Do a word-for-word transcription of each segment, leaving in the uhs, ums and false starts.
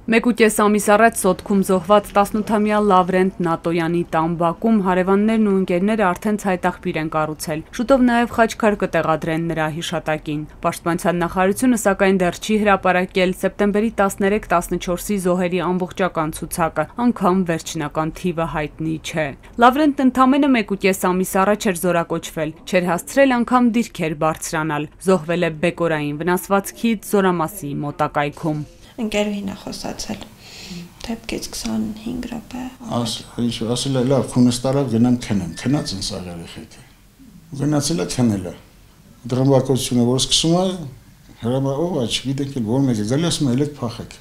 Մեկ ու կես ամիս առաջ Սոտքում զոհված տասնութամյա Լավրենտ Նատոյանի տան բակում հարևաններն ու ընկերները արդեն ցայտաղբյուր են կառուցել։ Շուտով նաև խաչքար կտեղադրեն նրա հիշատակին։ Պաշտպանության նախարարությունը սակայն դեռ չի հրապարակել սեպտեմբերի տասներեք տասնչորսի զոհերի ամբողջական ցուցակը, անգամ վերջնական թիվը հայտնի չէ։ Լավրենտն ընդամենը մեկ ու կես ամիս առաջ էր զորակոչվել, չէր հասցրել անգամ դիրքեր բարձրանալ։ Զոհվել է բեկորային վնասվածքից Զորամասի մոտակայքում։ Ընկերուհին է խոսացել, դեպքից քսանհինգ րոպե։ Ասել է լավ, քունս տարավ գնամ քնեմ, քնած ինձ ա երեխեքը։ Գնացել է քնելը։ Դրամբակությունը որ սկսում է, հրամայով աչ, գիտեք էլ որ մեկ է, գալի ասում է ելեք փախեք։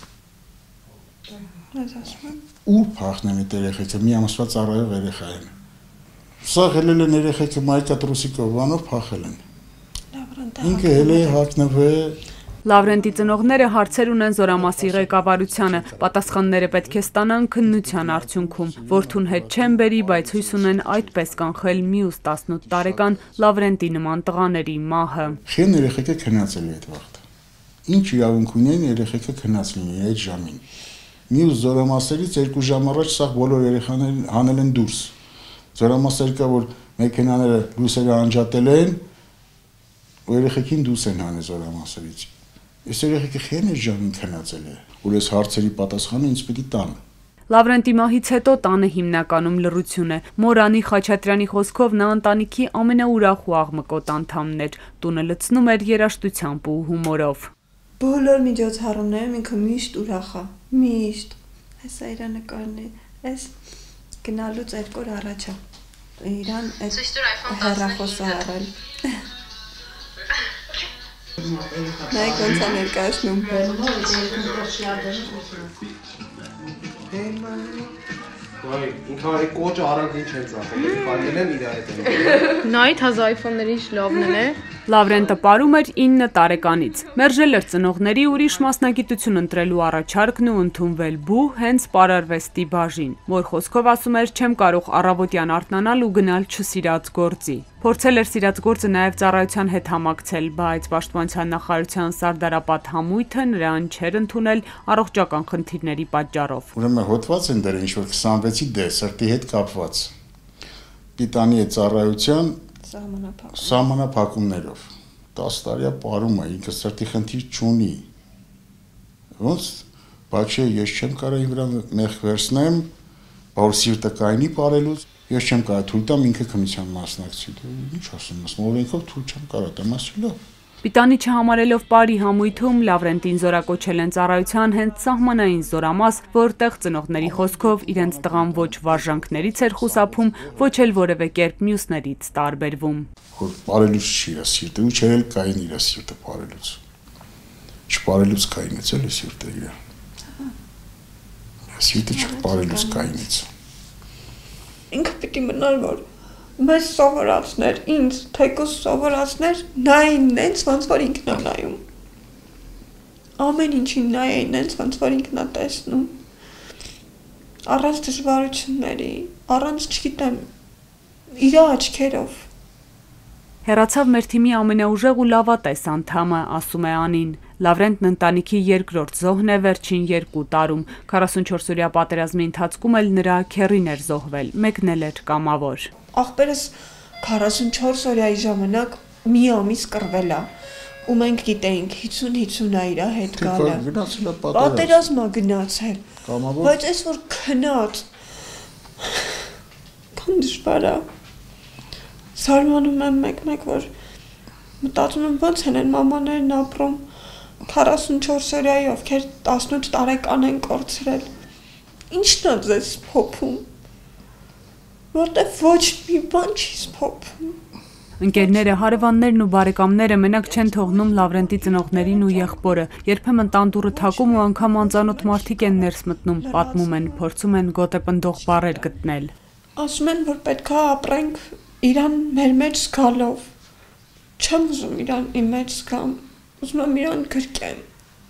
Ես ասում եմ։ Ու փախնեն այդ երեխեքը, մի ամսվա ծառայող երեխա են։ Սա ելել են երեխեքը մայկա տրուսիկով բանով փախել են։ Ինքը հել է հագնվել։ Լավրենտի ծնողները հարցեր ունեն Զորամասի ղեկավարությանը, պատասխանները պետք է ստանան քննության արդյունքում, որդուն հետ չեն բերի, բայց հույս ունեն այդպես կանխել մյուս տասնութ տարեկան Լավրենտի նման տղաների մահը։ Խեն երեխեքը քնածել է այդ վաղտ։ Ինչ իրավունք ունեն երեխեքը քնած լինի այդ ժամին։ Մյուս Զորամասերից երկու ժամ առաջ սա բոլոր երեխաներին հանել են դուրս։ Զորամասեր կա, որ մեքենաները լույսերը անջատել են, ու երեխեքին դուրս են հանել Զորամասերից։ Ես երեխեքը խեն է ժամին քնածել է, որ ես հարցերի պատասխանը ինձ պիտի տան։ Լավրենտի մահից հետո տանը հիմնականում լռություն է։ Մորանի Խաչատրյանի խոսքով նա ընտանիքի ամենաուրախ ու աղմկոտ անդամն էր, տունը լցնում էր երաժշտությամբ ու հումորով։ Բոլոր միջոցառումներում ինքը միշտ ուրախ է, միշտ։ Հեսա իր նկարն է, այս գնալուց երկու օր առաջ է։ Իրան այդ հեռախոսը առել։ Նայեք ոնց է ներկայացնում։ Ինքը արի կոճը առանց ինչ են ծախել, պատել են իր հետ։ Նայ թազ iPhone-ների ինչ լավն է։ Լավրենտը պարում էր ինը տարեկանից։ Մերժել էր ծնողների ուրիշ մասնագիտություն ընտրելու առաջարկն ու ընդունվել բու հենց պարարվեստի բաժին։ Մոր խոսքով ասում էր չեմ կարող առավոտյան արթնանալ ու գնալ չսիրած գործի։ Փորձել էր սիրած գործը նաև ծառայության հետ համակցել, բայց Պաշտպանության նախարարության սարդարապատ համույթը նրան չէր ընդունել առողջական խնդիրների պատճառով։ Ուրեմն հոտված են դեր ինչ որ քսանվեցի դե սրտի հետ կապված։ Պիտանի է ծառայության Սահմանափակումներով տասը տարի պարում է, ինքը սրտի խնդիր չունի։ Ոնց, բայց ես չեմ կարող իր վրա մեղք վերցնեմ, որ սիրտը կայնի պարելուց, ես չեմ կարող թույլ տամ ինքը քննության մասնակցի։ Ինչ ասում ես, օրենքով թույլ չեմ կարող տամ, ասելով։ Պիտանի չհամարելով բարի համույթում Լավրենտին զորակոչել են ծառայության հենց սահմանային Զորամաս, որտեղ ծնողների խոսքով իրենց տղան ոչ վարժանքներից էր խուսափում, ոչ էլ որևէ կերպ մյուսներից տարբերվում։ Որ բարելուց չի իր սիրտը, ու չէ էլ կային իր սիրտը բարելուց։ Չբարելուց կայինից էլ է սիրտը իր։ Սիրտը չբարելուց կայինից։ Ինքը պիտի մնար որ մեզ սովորացներ, ինձ թեկուզ սովորացներ, նային նենց, ոնց որ ինքն է նայում։ Ամեն ինչին նայեին նենց, ոնց որ ինքն է տեսնում։ Առանց դժվարությունների, առանց չգիտեմ, իր աչքերով։ Հեռացավ մեր թիմի ամենաուժեղ ու լավատես անդամը, ասում է Անին։ Լավրենտն ընտանիքի երկրորդ զոհն է վերջին երկու տարում, քառասունչորսօրյա պատերազմի ընթացքում էլ նրա քեռին էր զոհվել, մեկն էլ էր կամավոր։ Աղբերս քառասունչորս օրյայի ժամանակ մի ամիս կռվել է, ու մենք գիտեինք հիսուն-հիսուն է իր հետ գալը։ Պատերազմ է գնացել, բայց այս որ քնած, քան դժվար է։ Զարմանում եմ մեկ-մեկ, որ մտածում եմ ոնց են են մամաներն ապրում, քառասունչորս օրյայի, ովքեր տասնութ տարեկան են կորցրել։ Ինչն է ձեզ փոփում, որտեղ ոչ մի բան չի փոփում։ Ընկերները, հարևաններն ու բարեկամները մենակ չեն թողնում Լավրենտի ծնողներին ու եղբորը, երբեմն տան դուռը թակում ու անգամ անծանոթ մարդիկ են ներս մտնում, պատմում են, փորձում են գոտեպնդող բառեր գտնել։ Ասում են, որ պետք է ապրենք իրան մեր մեջ զգալով, չեմ ուզում իրան իմ մեջ զգամ, ուզում եմ իրան գրկեմ,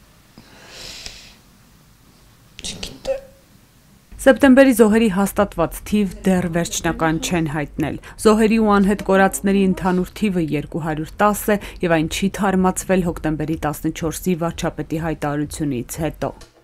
չգիտեմ։ Սեպտեմբերի զոհերի հաստատված թիվ դեռ վերջնական չեն հայտնել։ Զոհերի ու անհետ կորածների ընդհանուր թիվը երկու հարյուր տասը է և այն չի թարմացվել հոկտեմբերի տասնչորսի վարչապետի հայտարարությունից հետո։